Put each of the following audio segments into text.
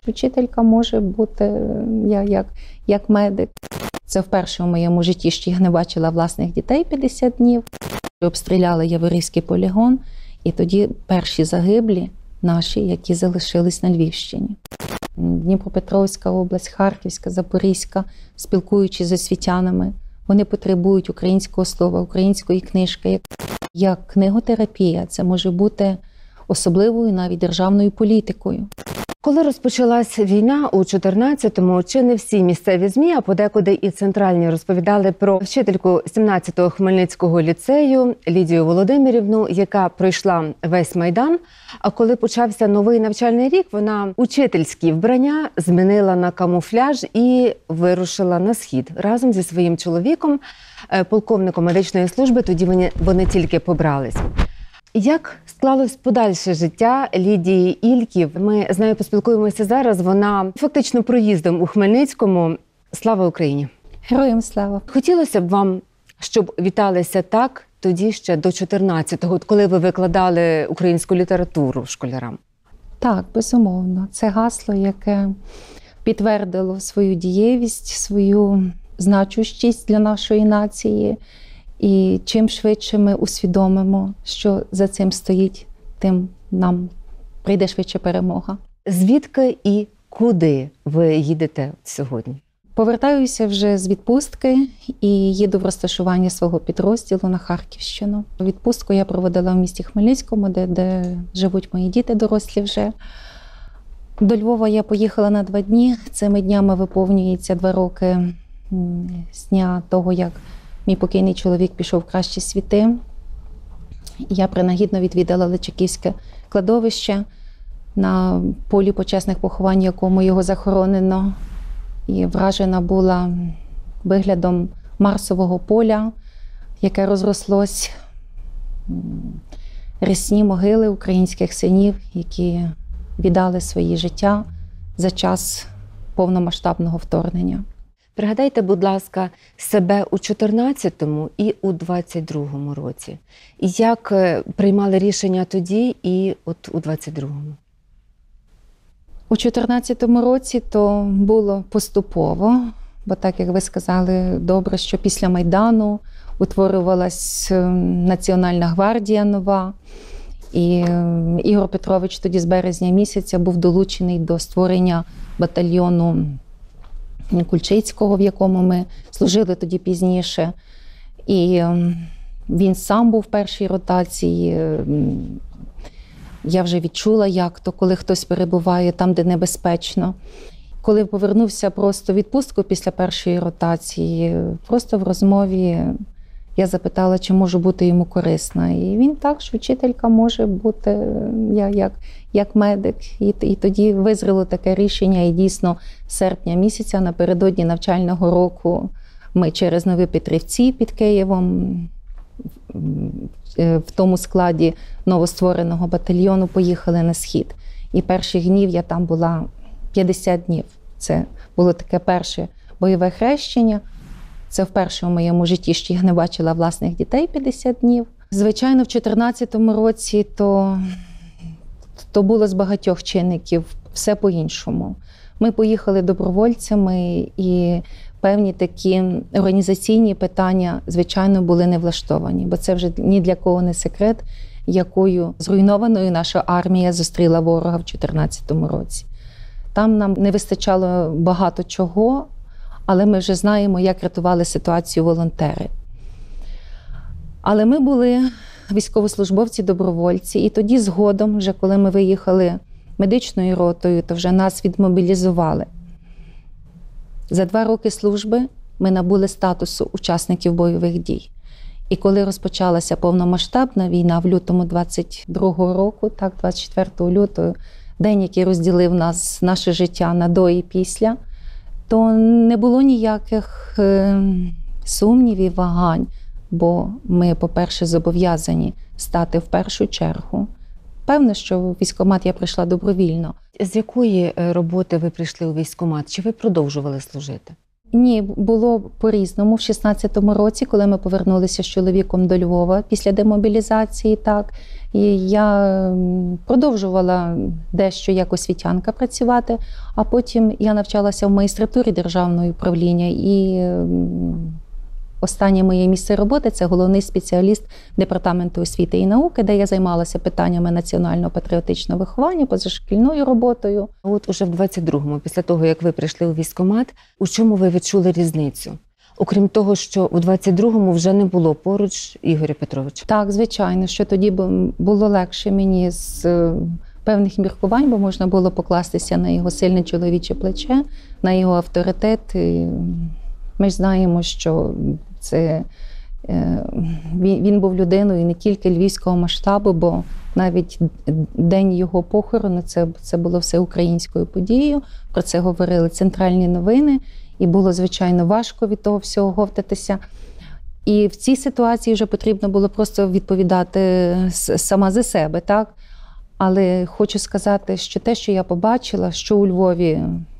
Вчителька може бути як медик. Це вперше в моєму житті, що я не бачила власних дітей 50 днів. Обстріляли Яворівський полігон, і тоді перші загиблі наші, які залишились на Львівщині. Дніпропетровська область, Харківська, Запорізька, спілкуючись з освітянами, вони потребують українського слова, української книжки. Як книготерапія, це може бути особливою навіть державною політикою. Коли розпочалась війна у 14-му, чи не всі місцеві ЗМІ, а подекуди і центральні, розповідали про вчительку 17-го Хмельницького ліцею Лідію Володимирівну, яка пройшла весь Майдан. А коли почався новий навчальний рік, вона учительські вбрання змінила на камуфляж і вирушила на схід разом зі своїм чоловіком, полковником медичної служби. Тоді вони тільки побрались. Як склалось подальше життя Лідії Ільків? Ми з нею поспілкуємося зараз. Вона фактично проїздом у Хмельницькому. Слава Україні! Героям слава! Хотілося б вам, щоб віталися так тоді ще до 14-го, коли ви викладали українську літературу школярам? Так, безумовно. Це гасло, яке підтвердило свою дієвість, свою значущість для нашої нації. І чим швидше ми усвідомимо, що за цим стоїть, тим нам прийде швидше перемога. Звідки і куди ви їдете сьогодні? Повертаюся вже з відпустки і їду в розташування свого підрозділу на Харківщину. Відпустку я проводила в місті Хмельницькому, де живуть мої діти дорослі вже. До Львова я поїхала на 2 дні. Цими днями виповнюється 2 роки з дня того, як мій покійний чоловік пішов в кращі світи. Я принагідно відвідала Личаківське кладовище, на полі почесних поховань, якому його захоронено. І вражена була виглядом Марсового поля, яке розрослось. Рясні могили українських синів, які віддали свої життя за час повномасштабного вторгнення. Пригадайте, будь ласка, себе у 14-му і у 22-му році. І як приймали рішення тоді і от у 22-му? У 14-му році то було поступово, бо так, як ви сказали, добре, що після Майдану утворювалась Національна гвардія нова. І Ігор Петрович тоді з березня місяця був долучений до створення батальйону Кульчицького, в якому ми служили тоді пізніше. І він сам був в першій ротації. Я вже відчула, як то, коли хтось перебуває там, де небезпечно. Коли повернувся просто в відпустку після першої ротації, просто в розмові я запитала, чи можу бути йому корисна. І він так, що вчителька може бути як медик. І тоді визріло таке рішення, і дійсно з серпня місяця, напередодні навчального року, ми через Нові Петрівці під Києвом, в тому складі новоствореного батальйону, поїхали на схід. І перших днів я там була 50 днів. Це було таке перше бойове хрещення. Це вперше в моєму житті, що я не бачила власних дітей 50 днів. Звичайно, в 14-му році то було з багатьох чинників, все по-іншому. Ми поїхали добровольцями, і певні такі організаційні питання, звичайно, були не влаштовані. Бо це вже ні для кого не секрет, якою зруйнованою наша армія зустріла ворога в 14-му році. Там нам не вистачало багато чого, але ми вже знаємо, як рятували ситуацію волонтери. Але ми були військовослужбовці-добровольці, і тоді згодом, вже коли ми виїхали медичною ротою, то вже нас відмобілізували. За 2 роки служби ми набули статусу учасників бойових дій. І коли розпочалася повномасштабна війна в лютому 22-го року, так, 24 лютого, день, який розділив наше життя на до і після, то не було ніяких сумнівів, вагань, бо ми, по-перше, зобов'язані стати в першу чергу. Певно, що в військкомат я прийшла добровільно. З якої роботи ви прийшли у військкомат? Чи ви продовжували служити? Ні, було по-різному. В 16-му році, коли ми повернулися з чоловіком до Львова після демобілізації, так, І я продовжувала дещо як освітянка працювати, а потім я навчалася в магістратурі державного управління. І останнє моє місце роботи – це головний спеціаліст Департаменту освіти і науки, де я займалася питаннями національного патріотичного виховання, позашкільною роботою. От уже в 22-му, після того, як ви прийшли у військкомат, у чому ви відчули різницю? Окрім того, що у 22-му вже не було поруч Ігоря Петровича. Так, звичайно, що тоді було легше мені з певних міркувань, бо можна було покластися на його сильне чоловіче плече, на його авторитет. І ми ж знаємо, що він був людиною не тільки львівського масштабу, бо навіть день його похорону це було всеукраїнською подією. Про це говорили центральні новини. І було, звичайно, важко від того всього говтатися. І в цій ситуації вже потрібно було просто відповідати сама за себе, так? Але хочу сказати, що те, що я побачила, що у Львові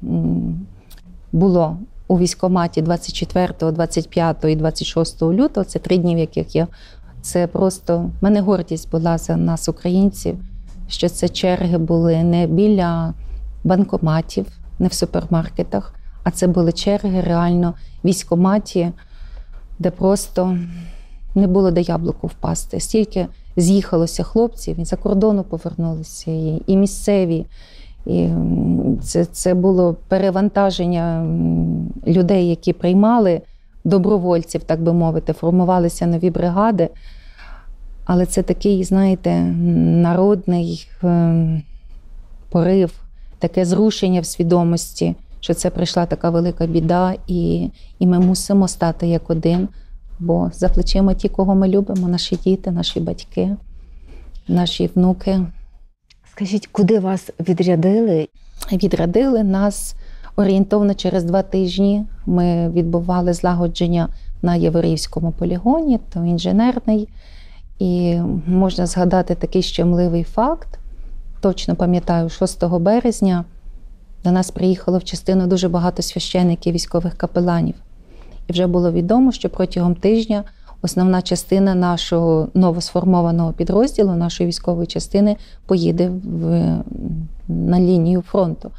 було у військкоматі 24, 25 і 26 лютого, це 3 дні, в яких це просто, в мене гордість була за нас, українців, що це черги були не біля банкоматів, не в супермаркетах, а це були черги реально в військкоматі, де просто не було де яблуку впасти. Стільки з'їхалося хлопців, і за кордону повернулися, і місцеві. І це було перевантаження людей, які приймали добровольців, так би мовити, формувалися нові бригади. Але це такий, знаєте, народний порив, таке зрушення в свідомості, що це прийшла така велика біда, і ми мусимо стати як один, бо за плечима ті, кого ми любимо, наші діти, наші батьки, наші внуки. Скажіть, куди вас відрядили? Відрядили нас орієнтовно через 2 тижні. Ми відбували злагодження на Яворівському полігоні, то інженерний. І можна згадати такий щемливий факт. Точно пам'ятаю, 6 березня до нас приїхало в частину дуже багато священиків, військових капеланів. І вже було відомо, що протягом тижня основна частина нашого новосформованого підрозділу, нашої військової частини, поїде на лінію фронту.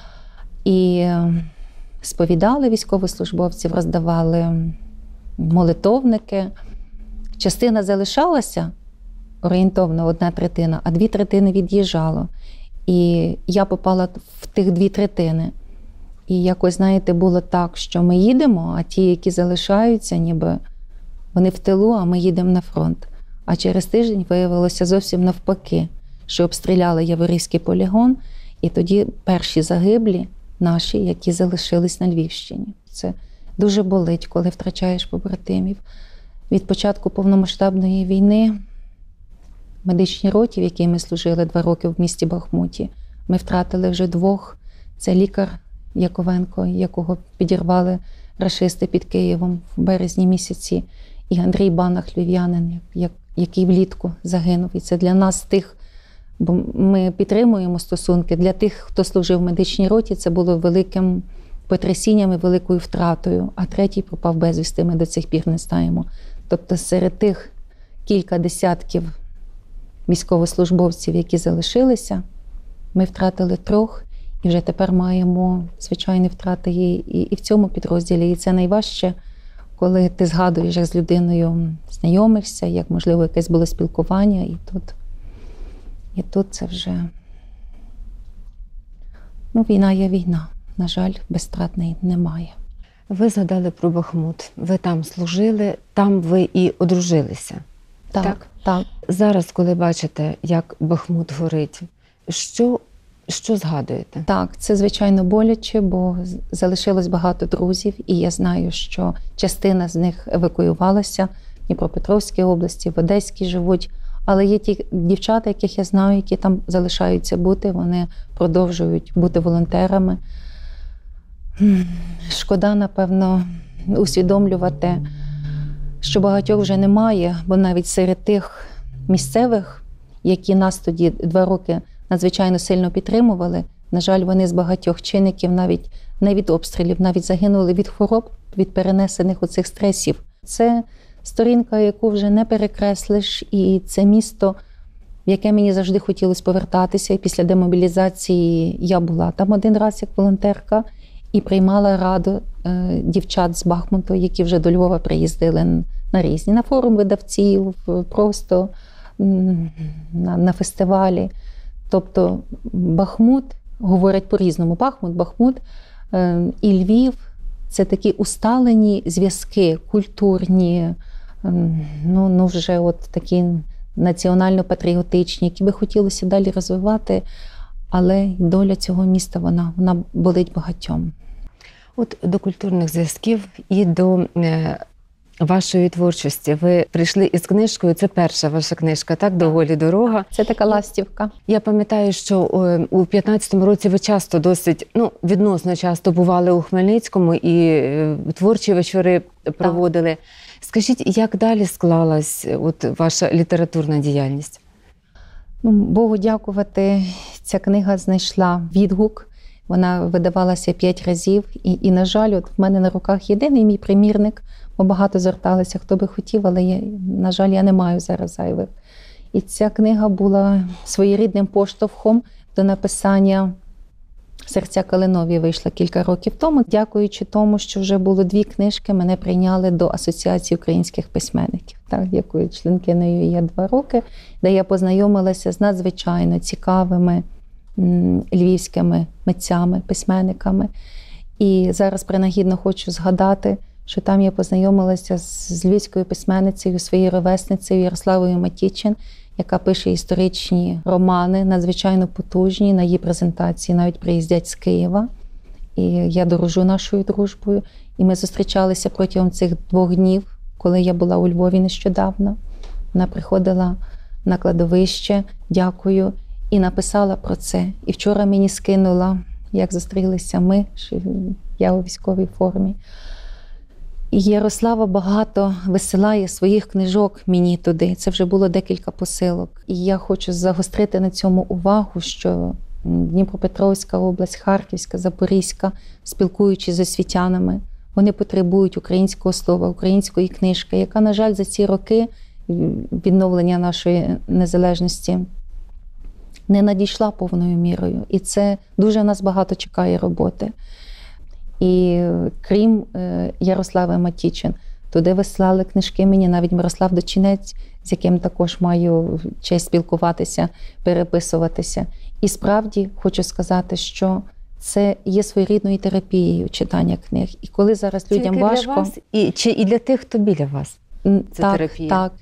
І сповідали військовослужбовців, роздавали молитовники. Частина залишалася, орієнтовно 1/3, а 2/3 від'їжджало. І я попала в тих 2/3. І якось, знаєте, було так, що ми їдемо, а ті, які залишаються, ніби вони в тилу, а ми їдемо на фронт. А через тиждень виявилося зовсім навпаки, що обстріляли Яворівський полігон, і тоді перші загиблі наші, які залишились на Львівщині. Це дуже болить, коли втрачаєш побратимів. Від початку повномасштабної війни в медичній роті, в якій ми служили 2 роки в місті Бахмуті, ми втратили вже 2. Це лікар Яковенко, якого підірвали рашисти під Києвом в березні місяці, і Андрій Банах, львів'янин, який влітку загинув. І це для нас тих, бо ми підтримуємо стосунки, для тих, хто служив в медичній роті, це було великим потрясінням і великою втратою. А 3-й пропав безвісти, ми до цих пір не знаємо. Тобто серед тих кілька десятків військовослужбовців, які залишилися, ми втратили 3, і вже тепер маємо звичайні втрати і в цьому підрозділі. І це найважче, коли ти згадуєш, як з людиною знайомишся, як, можливо, якесь було спілкування, і тут це вже... війна є війна. На жаль, безстратної немає. Ви згадали про Бахмут. Ви там служили, там ви і одружилися. Так. Зараз, коли бачите, як Бахмут горить, що згадуєте? Так, це, звичайно, боляче, бо залишилось багато друзів, і я знаю, що частина з них евакуювалася в Дніпропетровській області, в Одеській живуть. Але є ті дівчата, яких я знаю, які там залишаються бути, вони продовжують бути волонтерами. Шкода, напевно, усвідомлювати, що багатьох вже немає, бо навіть серед тих місцевих, які нас тоді 2 роки надзвичайно сильно підтримували, на жаль, вони з багатьох чинників, навіть не від обстрілів, навіть загинули від хвороб, від перенесених оцих стресів. Це сторінка, яку вже не перекреслиш, і це місто в яке мені завжди хотілося повертатися. І після демобілізації я була там один раз як волонтерка і приймала раду дівчат з Бахмуту, які вже до Львова приїздили на різні, на форум видавців, просто на фестивалі. Тобто Бахмут, говорять по-різному, Бахмут і Львів – це такі усталені зв'язки, культурні, вже от такі національно-патріотичні, які би хотілося далі розвивати, але доля цього міста, вона болить багатьом. От до культурних зв'язків і до вашої творчості. Ви прийшли із книжкою, це перша ваша книжка, так? «До волі дорога». Це така ластівка. Я пам'ятаю, що у 15-му році ви часто досить, відносно часто бували у Хмельницькому і творчі вечори проводили. Так. Скажіть, як далі склалась ваша літературна діяльність? Богу дякувати, ця книга знайшла відгук. Вона видавалася 5 разів. І на жаль, в мене на руках єдиний мій примірник, бо багато зверталися, хто би хотів, але, на жаль, я не маю зараз зайвих. І ця книга була своєрідним поштовхом до написання «Серця калинові» вийшла кілька років тому. Дякуючи тому, що вже було 2 книжки, мене прийняли до Асоціації українських письменників, якою членкиною є 2 роки, де я познайомилася з надзвичайно цікавими львівськими митцями, письменниками. І зараз принагідно хочу згадати, що там я познайомилася з львівською письменницею, своєю ровесницею Ярославою Матічин, яка пише історичні романи, надзвичайно потужні. На її презентації навіть приїздять з Києва. І я дорожу нашою дружбою. І ми зустрічалися протягом цих 2 днів, коли я була у Львові нещодавно. Вона приходила на кладовище, дякую, і написала про це. І вчора мені скинула, як зустрілися ми, я у військовій формі. І Ярослава багато висилає своїх книжок мені туди. Це вже було декілька посилок. І я хочу загострити на цьому увагу, що Дніпропетровська область, Харківська, Запорізька, спілкуючись з освітянами, вони потребують українського слова, української книжки, яка, на жаль, за ці роки відновлення нашої незалежності не надійшла повною мірою. І це дуже нас багато чекає роботи. І крім Ярослави Матічин, туди вислали книжки мені навіть Мирослав Дочинець, з яким також маю честь спілкуватися, переписуватися. І справді хочу сказати, що це є своєрідною терапією читання книг. І коли зараз людям важко... Для вас? Чи і для тих, хто біля вас? Це терапія? Так.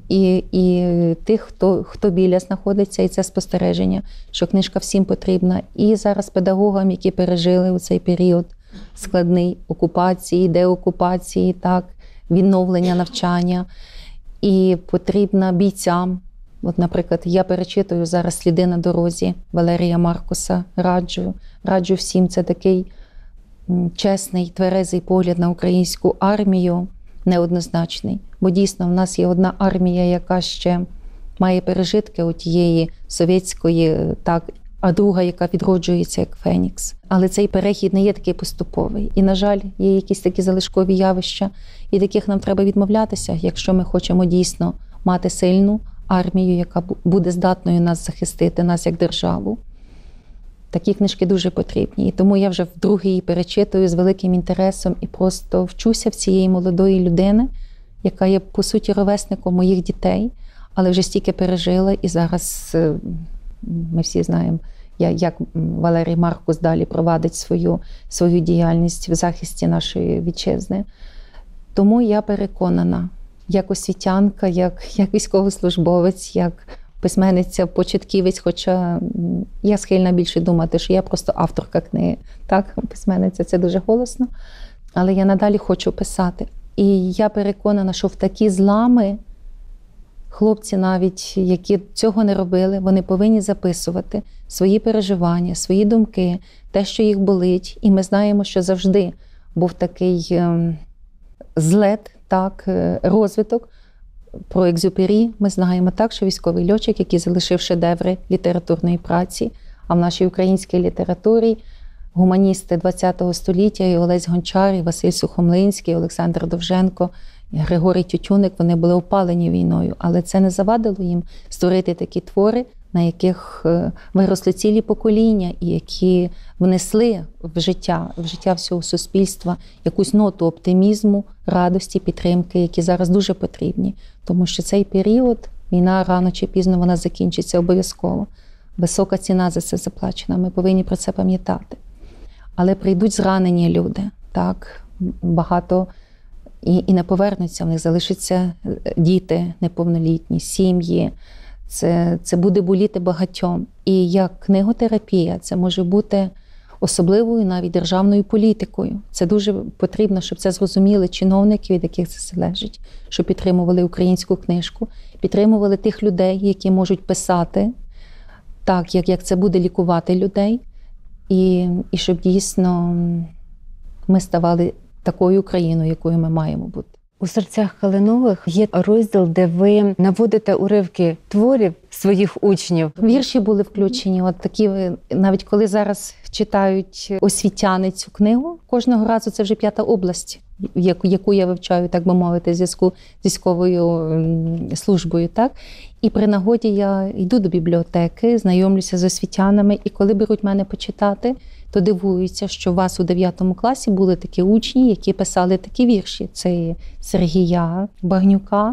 І тих, хто біля знаходиться, і це спостереження, що книжка всім потрібна. І зараз педагогам, які пережили у цей період складний окупації, деокупації, відновлення навчання. І потрібна бійцям. От, наприклад, я перечитую зараз «Сліди на дорозі» Валерія Маркуса, раджу всім. Це такий чесний, тверезий погляд на українську армію, неоднозначний. Бо дійсно в нас є одна армія, яка ще має пережитки отієї совєтської, а друга, яка відроджується як Фенікс. Але цей перехід не є такий поступовий. І, на жаль, є якісь такі залишкові явища, від яких нам треба відмовлятися, якщо ми хочемо дійсно мати сильну армію, яка буде здатною нас захистити, нас як державу. Такі книжки дуже потрібні. І тому я вже вдруге її перечитую з великим інтересом і просто вчуся в цієї молодої людини, яка є, по суті, ровесником моїх дітей, але вже стільки пережила. І зараз ми всі знаємо, як Валерій Маркус далі провадить свою діяльність в захисті нашої вітчизни. Тому я переконана, як освітянка, як військовослужбовець, як письменниця-початківець, хоча я схильна більше думати, що я просто авторка книги. Письменниця – це дуже голосно, але я надалі хочу писати. І я переконана, що в такі злами хлопці навіть, які цього не робили, вони повинні записувати свої переживання, свої думки, те, що їх болить. І ми знаємо, що завжди був такий злет, розвиток. Про Екзюпері ми знаємо що військовий льотчик, який залишив шедеври літературної праці, а в нашій українській літературі гуманісти ХХ століття, і Олесь Гончар, і Василь Сухомлинський, і Олександр Довженко, Григорій Тютюник, вони були опалені війною, але це не завадило їм створити такі твори, на яких виросли цілі покоління і які внесли в життя всього суспільства якусь ноту оптимізму, радості, підтримки, які зараз дуже потрібні. Тому що цей період, війна рано чи пізно вона закінчиться обов'язково. Висока ціна за це заплачена, ми повинні про це пам'ятати. Але прийдуть зранені люди, так, багато і не повернуться, в них залишаться діти неповнолітні, сім'ї. Це буде боліти багатьом. І як книготерапія, це може бути особливою навіть державною політикою. Це дуже потрібно, щоб це зрозуміли чиновники, від яких це залежить, щоб підтримували українську книжку, підтримували тих людей, які можуть писати так, як це буде лікувати людей, і щоб дійсно ми ставали такою Україною, якою ми маємо бути. У «Серцях Калинових» є розділ, де ви наводите уривки творів своїх учнів. Вірші були включені. От такі, навіть коли зараз читають освітяни цю книгу, кожного разу це вже 5-та область, яку я вивчаю, так би мовити, в зв'язку з військовою службою. Так? І при нагоді я йду до бібліотеки, знайомлюся з освітянами, і коли беруть мене почитати, то дивуються, що у вас у 9 класі були такі учні, які писали такі вірші. Це Сергія Багнюка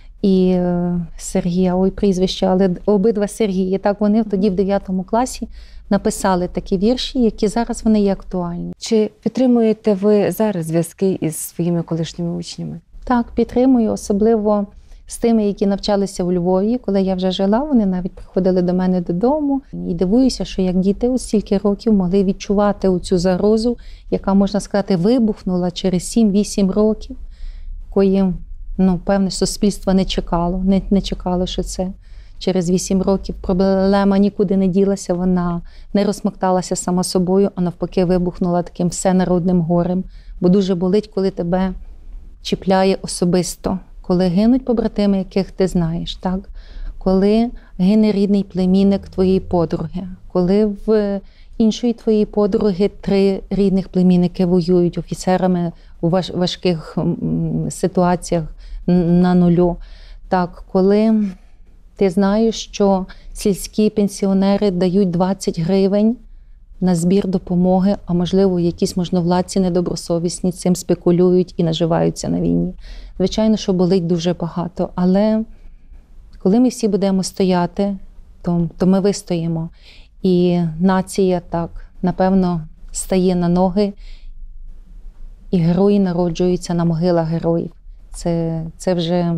і Сергія, прізвище, але обидва Сергії. Так, вони тоді в 9 класі написали такі вірші, які зараз вони є актуальні. Чи підтримуєте ви зараз зв'язки із своїми колишніми учнями? Так, підтримую, особливо з тими, які навчалися у Львові. Коли я вже жила, вони навіть приходили до мене додому. І дивуюся, що як діти у стільки років могли відчувати оцю загрозу, яка, можна сказати, вибухнула через 7-8 років, якої, певне, суспільство не чекало. Не чекало, що це через 8 років проблема нікуди не ділася, вона не розмокталася сама собою, а навпаки вибухнула таким всенародним горем. Бо дуже болить, коли тебе чіпляє особисто. Коли гинуть побратими, яких ти знаєш, так? Коли гине рідний племінник твоєї подруги, коли в іншої твоєї подруги 3 рідних племінники воюють офіцерами у важких ситуаціях на нулю, так, коли ти знаєш, що сільські пенсіонери дають 20 гривень на збір допомоги, а можливо, якісь можновладці недобросовісні цим спекулюють і наживаються на війні. Звичайно, що болить дуже багато, але коли ми всі будемо стояти, то ми вистоїмо. І нація так, напевно, стає на ноги, і герої народжуються на могилах героїв. Це вже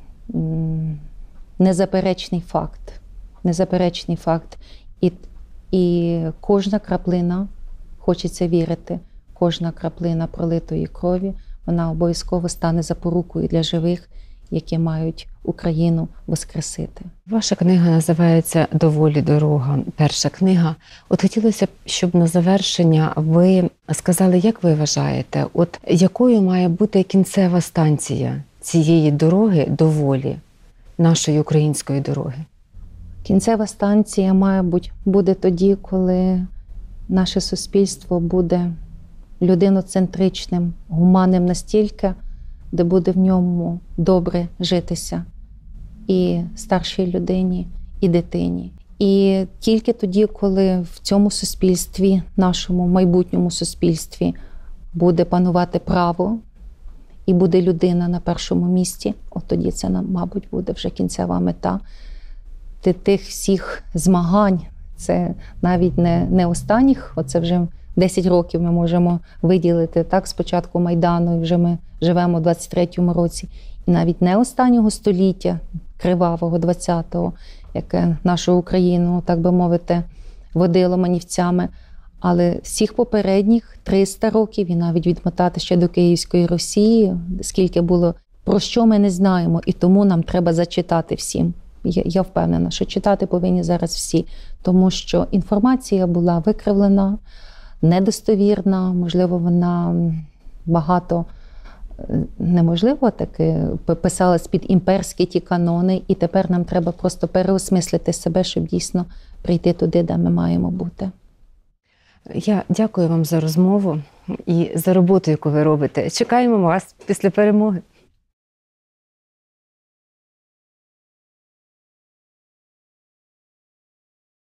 незаперечний факт. Незаперечний факт. І кожна краплина, хочеться вірити, кожна краплина пролитої крові, вона обов'язково стане запорукою для живих, які мають Україну воскресити. Ваша книга називається «Доволі дорога», перша книга. От хотілося б, щоб на завершення ви сказали, як ви вважаєте, от якою має бути кінцева станція цієї дороги до волі, нашої української дороги? Кінцева станція, мабуть, буде тоді, коли наше суспільство буде людиноцентричним, гуманним настільки, де буде в ньому добре житися і старшій людині, і дитині. І тільки тоді, коли в цьому суспільстві, нашому майбутньому суспільстві, буде панувати право і буде людина на першому місці, от тоді це, мабуть, буде вже кінцева мета тих всіх змагань. Це навіть не останніх, оце вже 10 років ми можемо виділити, так, з початку Майдану, і вже ми живемо в 23-му році. І навіть не останнього століття, кривавого 20-го, яке нашу Україну, так би мовити, водило манівцями, але всіх попередніх 300 років, і навіть відмотати ще до Київської Росії, скільки було, про що ми не знаємо, і тому нам треба зачитати всім. Я впевнена, що читати повинні зараз всі, тому що інформація була викривлена, недостовірна, можливо, вона багато, неможливо таки, писалась під імперські ті канони, і тепер нам треба просто переосмислити себе, щоб дійсно прийти туди, де ми маємо бути. Я дякую вам за розмову і за роботу, яку ви робите. Чекаємо вас після перемоги.